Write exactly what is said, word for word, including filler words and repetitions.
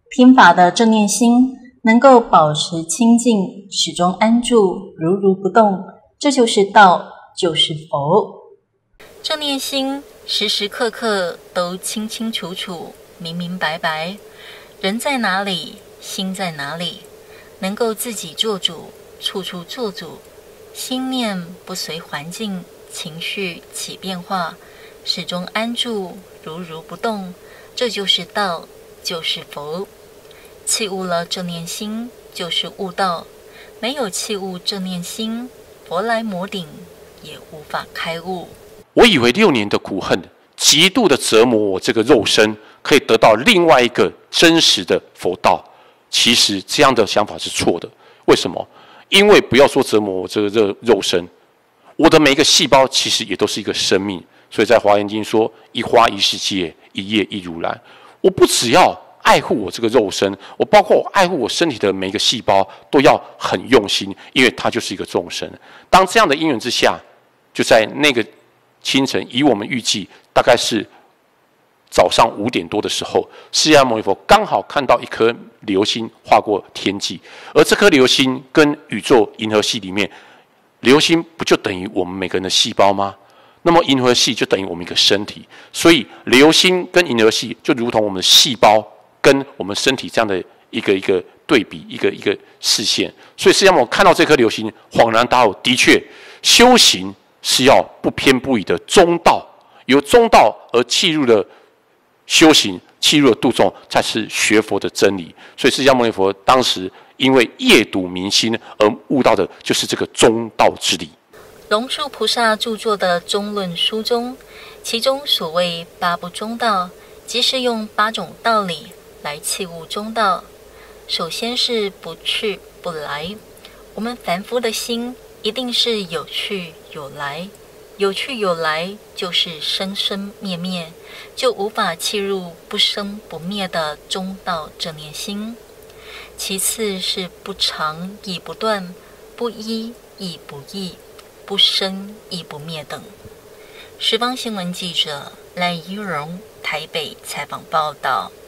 听法的正念心能够保持清净，始终安住，如如不动，这就是道，就是佛。 正念心时时刻刻都清清楚楚、明明白白，人在哪里，心在哪里，能够自己做主，处处做主，心念不随环境、情绪起变化，始终安住，如如不动，这就是道，就是佛。弃悟了正念心，就是悟道；没有弃悟正念心，佛来摩顶也无法开悟。 我以为六年的苦恨，极度的折磨我这个肉身，可以得到另外一个真实的佛道。其实这样的想法是错的。为什么？因为不要说折磨我这个肉肉身，我的每一个细胞其实也都是一个生命。所以在《华严经》说：“一花一世界，一叶一如来。”我不只要爱护我这个肉身，我包括我爱护我身体的每一个细胞，都要很用心，因为它就是一个众生。当这样的因缘之下，就在那个清晨，以我们预计大概是早上五点多的时候，释迦牟尼佛刚好看到一颗流星划过天际，而这颗流星跟宇宙银河系里面，流星不就等于我们每个人的细胞吗？那么银河系就等于我们一个身体，所以流星跟银河系就如同我们的细胞跟我们身体这样的一个一个对比，一个一个视线。所以释迦牟尼看到这颗流星，恍然大悟，的确修行是要不偏不倚的中道，由中道而契入了修行，契入了度众，才是学佛的真理。所以释迦牟尼佛当时因为夜睹明星而悟到的就是这个中道之理。 龙树菩萨著作的中论书中，其中所谓八不中道，即是用八种道理来契悟中道。首先是不去不来，我们凡夫的心一定是有去有来，有去有来就是生生灭灭，就无法契入不生不灭的中道正念心。其次是不长亦不断，不一亦不异，不生亦不灭等。十方新闻记者赖依荣台北采访报道。